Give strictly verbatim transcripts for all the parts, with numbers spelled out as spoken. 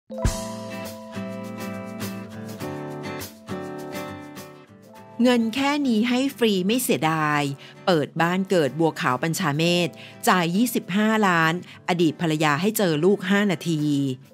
เงินแค่นี้ให้ฟรีไม่เสียดายเปิดบ้านเกิดบัวขาวบัญชาเมธจ่ายยี่สิบห้าล้านอดีตภรรยาให้เจอลูกห้านาที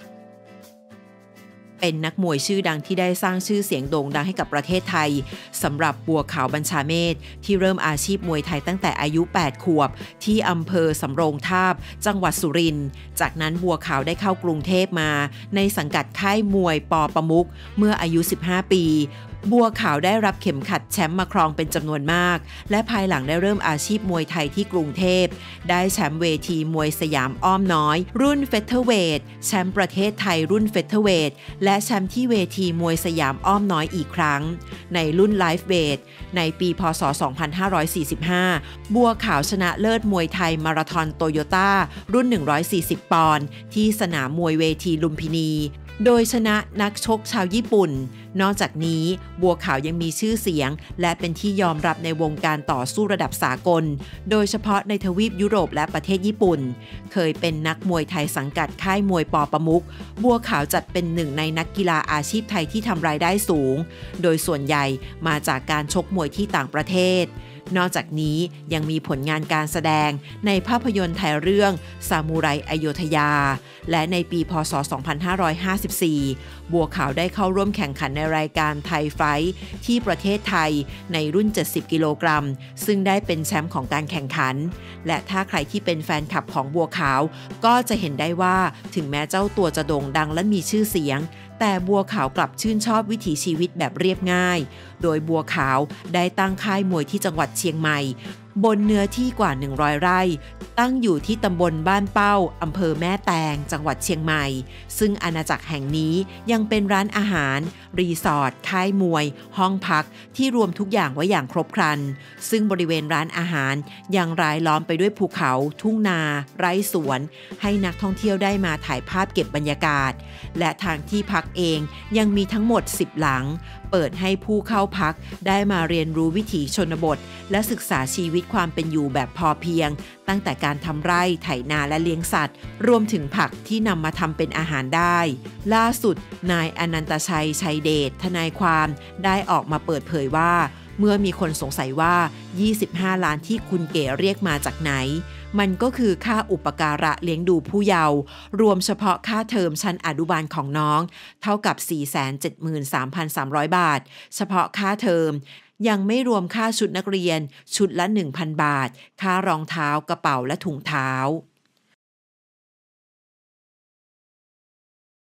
เป็นนักมวยชื่อดังที่ได้สร้างชื่อเสียงโด่งดังให้กับประเทศไทยสำหรับบัวขาวบัญชาเมธที่เริ่มอาชีพมวยไทยตั้งแต่อายุแปดขวบที่อำเภอสำโรงทาบจังหวัดสุรินทร์จากนั้นบัวขาวได้เข้ากรุงเทพมาในสังกัดค่ายมวยป.ประมุขเมื่ออายุสิบห้าปีบัวขาวได้รับเข็มขัดแชมป์มาครองเป็นจำนวนมากและภายหลังได้เริ่มอาชีพมวยไทยที่กรุงเทพได้แชมป์เวทีมวยสยามอ้อมน้อยรุ่นเฟเธอร์เวทแชมป์ประเทศไทยรุ่นเฟเธอร์เวทและแชมป์ที่เวทีมวยสยามอ้อมน้อยอีกครั้งในรุ่นไลฟ์เวทในปีพ.ศ. สองพันห้าร้อยสี่สิบห้าบัวขาวชนะเลิศมวยไทยมาราธอนโตโยต้ารุ่นหนึ่งร้อยสี่สิบปอนด์ที่สนามมวยเวทีลุมพินีโดยชนะนักชกชาวญี่ปุ่นนอกจากนี้บัวขาวยังมีชื่อเสียงและเป็นที่ยอมรับในวงการต่อสู้ระดับสากลโดยเฉพาะในทวีปยุโรปและประเทศญี่ปุ่นเคยเป็นนักมวยไทยสังกัดค่ายมวยป.ประมุขบัวขาวจัดเป็นหนึ่งในนักกีฬาอาชีพไทยที่ทำรายได้สูงโดยส่วนใหญ่มาจากการชกมวยที่ต่างประเทศนอกจากนี้ยังมีผลงานการแสดงในภาพยนตร์ไทยเรื่องซามูไรอโยธยาและในปีพ.ศ. สองพันห้าร้อยห้าสิบสี่บัวขาวได้เข้าร่วมแข่งขันในรายการไทยไฟท์ที่ประเทศไทยในรุ่นเจ็ดสิบกิโลกรัมซึ่งได้เป็นแชมป์ของการแข่งขันและถ้าใครที่เป็นแฟนคลับของบัวขาวก็จะเห็นได้ว่าถึงแม้เจ้าตัวจะโด่งดังและมีชื่อเสียงแต่บัวขาวกลับชื่นชอบวิถีชีวิตแบบเรียบง่ายโดยบัวขาวได้ตั้งค่ายมวยที่จังหวัดเชียงใหม่บนเนื้อที่กว่าหนึ่งร้อยไร่ตั้งอยู่ที่ตำบลบ้านเป้าอำเภอแม่แตงจังหวัดเชียงใหม่ซึ่งอาณาจักรแห่งนี้ยังเป็นร้านอาหารรีสอร์ทค่ายมวยห้องพักที่รวมทุกอย่างไว้อย่างครบครันซึ่งบริเวณร้านอาหารยังรายล้อมไปด้วยภูเขาทุ่งนาไร่สวนให้นักท่องเที่ยวได้มาถ่ายภาพเก็บบรรยากาศและทางที่พักเองยังมีทั้งหมดสิบหลังเปิดให้ผู้เข้าพักได้มาเรียนรู้วิถีชนบทและศึกษาชีวิตความเป็นอยู่แบบพอเพียงตั้งแต่การทำไร่ไถนาและเลี้ยงสัตว์รวมถึงผักที่นำมาทำเป็นอาหารได้ล่าสุดนายอนันตชัยชัยเดชทนายความได้ออกมาเปิดเผยว่าเมื่อมีคนสงสัยว่ายี่สิบห้าล้านที่คุณเก๋เรียกมาจากไหนมันก็คือค่าอุปการะเลี้ยงดูผู้เยาว์รวมเฉพาะค่าเทอมชั้นอนุบาลของน้องเท่ากับ สี่แสนเจ็ดหมื่นสามพันสามร้อย บาทเฉพาะค่าเทอมยังไม่รวมค่าชุดนักเรียนชุดละ หนึ่งพัน บาทค่ารองเท้ากระเป๋าและถุงเท้า